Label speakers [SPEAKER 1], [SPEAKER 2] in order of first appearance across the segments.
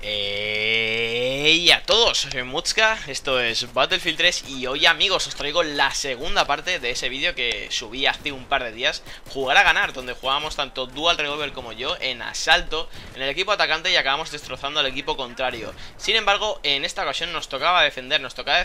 [SPEAKER 1] Y a todos, soy Mutzka, esto es Battlefield 3 y hoy, amigos, os traigo la segunda parte de ese vídeo que subí hace un par de días, Jugar a Ganar, donde jugábamos tanto Dual Revolver como yo en asalto en el equipo atacante y acabamos destrozando al equipo contrario. Sin embargo, en esta ocasión nos tocaba defender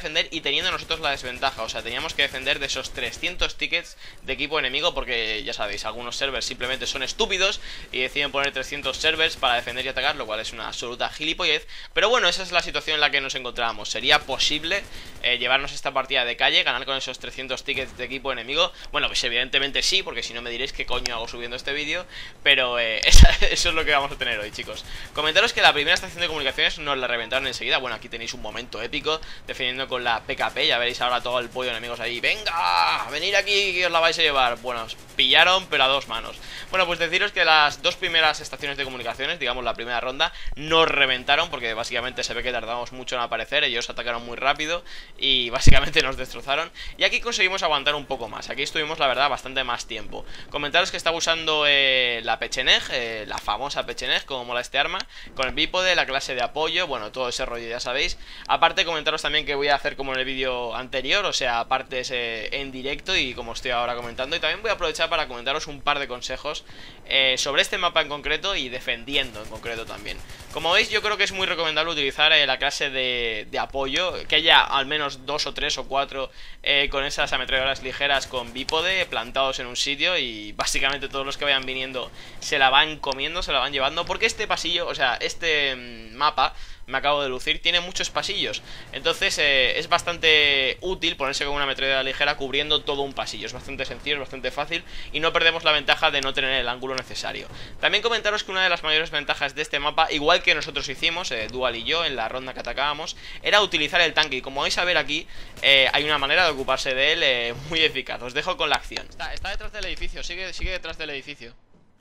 [SPEAKER 1] y teniendo nosotros la desventaja, o sea, teníamos que defender de esos 300 tickets de equipo enemigo, porque ya sabéis, algunos servers simplemente son estúpidos y deciden poner 300 servers para defender y atacar, lo cual es una absoluta gilipollez. Pero bueno, esa es la situación en la que nos encontrábamos. Sería posible llevarnos esta partida de calle, ganar con esos 300 tickets de equipo enemigo. Bueno, pues evidentemente sí, porque si no me diréis qué coño hago subiendo este vídeo. Pero eso es lo que vamos a tener hoy, chicos. Comentaros que la primera estación de comunicaciones nos la reventaron enseguida. Bueno, aquí tenéis un momento épico defendiendo con la PKP. Ya veréis ahora todo el pollo de enemigos ahí. ¡Venga! ¡Venid aquí que os la vais a llevar! Bueno, os pillaron, pero a dos manos. Bueno, pues deciros que las dos primeras estaciones de comunicaciones, digamos la primera ronda, nos reventaron porque básicamente se ve que tardamos mucho en aparecer. Ellos atacaron muy rápido y básicamente nos destrozaron. Y aquí conseguimos aguantar un poco más. Aquí estuvimos, la verdad, bastante más tiempo. Comentaros que estaba usando la Pecheneg, la famosa Pecheneg, como mola este arma, con el bípode, la clase de apoyo, bueno, todo ese rollo ya sabéis. Aparte, comentaros también que voy a hacer como en el vídeo anterior, o sea, partes en directo y como estoy ahora comentando. Y también voy a aprovechar para comentaros un par de consejos sobre este mapa en concreto y defendiendo en concreto también. Como veis, yo creo que es muy recomendable utilizar la clase de apoyo, que haya al menos 2 o 3 o 4 con esas ametralladoras ligeras con bípode plantados en un sitio, y básicamente todos los que vayan viniendo se la van comiendo, se la van llevando, porque este pasillo, o sea, este mapa, me acabo de lucir, tiene muchos pasillos. Entonces es bastante útil ponerse con una ametralladora ligera cubriendo todo un pasillo. Es bastante sencillo, es bastante fácil y no perdemos la ventaja de no tener el ángulo necesario. También comentaros que una de las mayores ventajas de este mapa, igual que nosotros hicimos, Dual y yo, en la ronda que atacábamos, era utilizar el tanque. Y como vais a ver aquí, hay una manera de ocuparse de él muy eficaz. Os dejo con la acción. Está detrás del edificio, sigue detrás del edificio.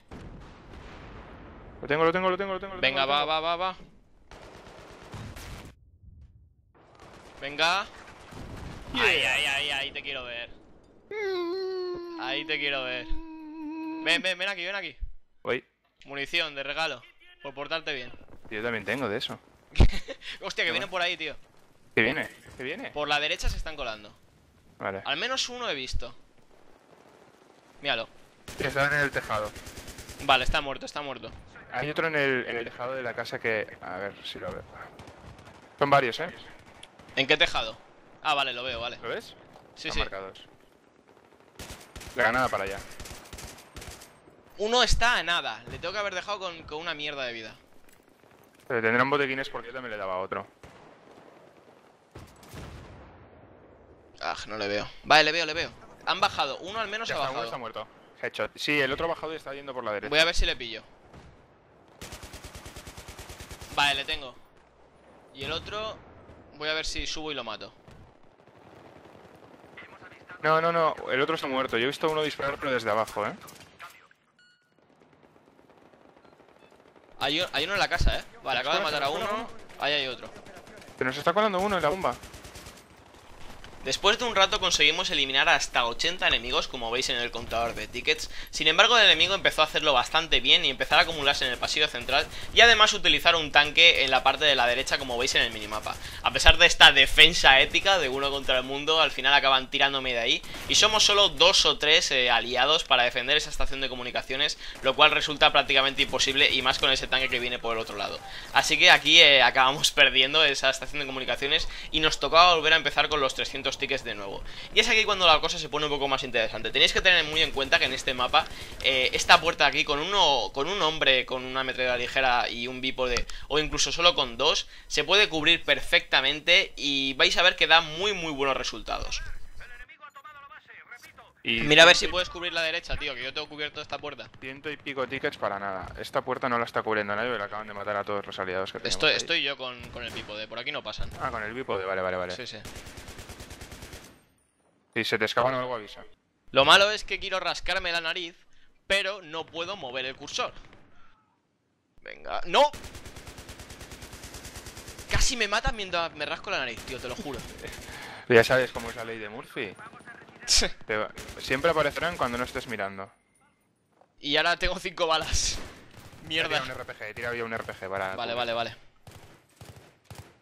[SPEAKER 2] Lo tengo.
[SPEAKER 1] Venga, va. Venga. Ahí te quiero ver. Ahí te quiero ver. Ven aquí.
[SPEAKER 2] Uy,
[SPEAKER 1] Munición de regalo, por portarte bien.
[SPEAKER 2] yo también tengo de eso.
[SPEAKER 1] Hostia, que vienen por ahí, tío.
[SPEAKER 2] ¿Qué viene? ¿Qué viene?
[SPEAKER 1] Por la derecha se están colando.
[SPEAKER 2] Vale.
[SPEAKER 1] Al menos uno he visto. Míralo.
[SPEAKER 2] Están en el tejado.
[SPEAKER 1] Vale, está muerto.
[SPEAKER 2] Hay otro en el tejado de la casa que... A ver si lo veo. Son varios, ¿eh?
[SPEAKER 1] ¿En qué tejado? Ah, vale, lo veo, vale.
[SPEAKER 2] ¿Lo ves?
[SPEAKER 1] Sí,
[SPEAKER 2] Están
[SPEAKER 1] sí.
[SPEAKER 2] marcados. La granada para allá.
[SPEAKER 1] Uno está a nada. Le tengo que haber dejado con una mierda de vida.
[SPEAKER 2] Pero tendrán botequines porque yo también le daba a otro.
[SPEAKER 1] Ah, no le veo. Vale, le veo. Han bajado. Uno al menos
[SPEAKER 2] Ya
[SPEAKER 1] ha
[SPEAKER 2] está, uno
[SPEAKER 1] bajado.
[SPEAKER 2] está muerto. Headshot. Sí, el otro ha bajado y está yendo por la derecha.
[SPEAKER 1] Voy a ver si le pillo. Vale, le tengo. Y el otro... Voy a ver si subo y lo mato.
[SPEAKER 2] No. El otro está muerto. Yo he visto uno disparar pero desde abajo, ¿eh?
[SPEAKER 1] Hay uno en la casa, ¿eh? Vale, acabo de matar a uno. Ahí hay otro.
[SPEAKER 2] Se nos está colando uno en la bomba.
[SPEAKER 1] Después de un rato conseguimos eliminar hasta 80 enemigos, como veis en el contador de tickets. Sin embargo, el enemigo empezó a hacerlo bastante bien y empezar a acumularse en el pasillo central, y además utilizar un tanque en la parte de la derecha, como veis en el minimapa. A pesar de esta defensa épica de uno contra el mundo, al final acaban tirándome de ahí, y somos solo 2 o 3 aliados para defender esa estación de comunicaciones, lo cual resulta prácticamente imposible, y más con ese tanque que viene por el otro lado. Así que aquí acabamos perdiendo esa estación de comunicaciones y nos tocaba volver a empezar con los 300 tickets de nuevo. Y es aquí cuando la cosa se pone un poco más interesante. Tenéis que tener muy en cuenta que en este mapa esta puerta aquí con un hombre con una ametralladora ligera y un bípode, o incluso solo con dos, se puede cubrir perfectamente y vais a ver que da muy buenos resultados.
[SPEAKER 2] Y
[SPEAKER 1] Mira a ver si puedes cubrir la derecha, tío, que yo tengo cubierto esta puerta.
[SPEAKER 2] 100 y pico tickets para nada. Esta puerta no la está cubriendo nadie, pero acaban de matar a todos los aliados que tenemos ahí.
[SPEAKER 1] Estoy yo con el bípode, por aquí no pasan.
[SPEAKER 2] Ah, con el bípode, vale.
[SPEAKER 1] Sí.
[SPEAKER 2] Si se te escapan algo, avisa.
[SPEAKER 1] Lo malo es que quiero rascarme la nariz, pero no puedo mover el cursor. Venga, ¡no! Casi me matan mientras me rasco la nariz, tío, te lo juro.
[SPEAKER 2] Ya sabes cómo es la ley de Murphy. Siempre aparecerán cuando no estés mirando.
[SPEAKER 1] Y ahora tengo 5 balas. Mierda.
[SPEAKER 2] Tira un RPG para...
[SPEAKER 1] Vale.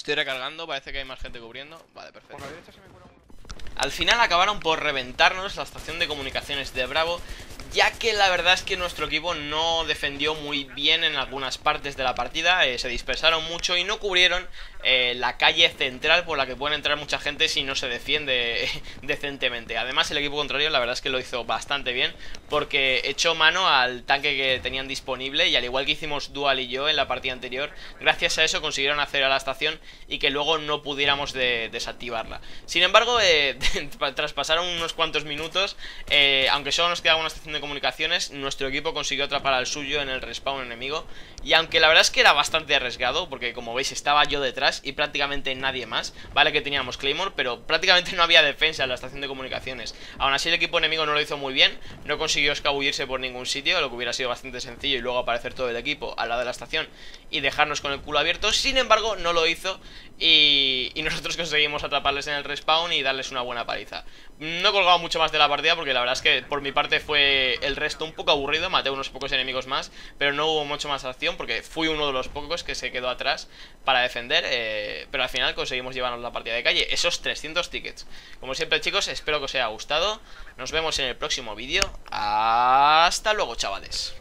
[SPEAKER 1] Estoy recargando, parece que hay más gente cubriendo. Vale, perfecto.
[SPEAKER 2] Por la derecha se me cura uno.
[SPEAKER 1] Al final acabaron por reventarnos la estación de comunicaciones de Bravo, ya que la verdad es que nuestro equipo no defendió muy bien en algunas partes de la partida, se dispersaron mucho y no cubrieron la calle central por la que pueden entrar mucha gente si no se defiende decentemente. Además el equipo contrario la verdad es que lo hizo bastante bien, porque echó mano al tanque que tenían disponible y al igual que hicimos Dual y yo en la partida anterior, gracias a eso consiguieron acceder a la estación y que luego no pudiéramos desactivarla. Sin embargo, tras pasar unos cuantos minutos, aunque solo nos quedaba una estación de comunicaciones, nuestro equipo consiguió atrapar al suyo en el respawn enemigo. Y aunque la verdad es que era bastante arriesgado, porque como veis estaba yo detrás y prácticamente nadie más, vale que teníamos Claymore, pero prácticamente no había defensa en la estación de comunicaciones. Aún así el equipo enemigo no lo hizo muy bien, no consiguió escabullirse por ningún sitio, lo que hubiera sido bastante sencillo, y luego aparecer todo el equipo al lado de la estación y dejarnos con el culo abierto. Sin embargo no lo hizo y nosotros conseguimos atraparles en el respawn y darles una buena paliza. No he colgado mucho más de la partida porque la verdad es que por mi parte fue el resto un poco aburrido. Maté unos pocos enemigos más, pero no hubo mucho más acción porque fui uno de los pocos que se quedó atrás para defender, pero al final conseguimos llevarnos la partida de calle, esos 300 tickets. Como siempre chicos, espero que os haya gustado. Nos vemos en el próximo vídeo. Hasta luego chavales.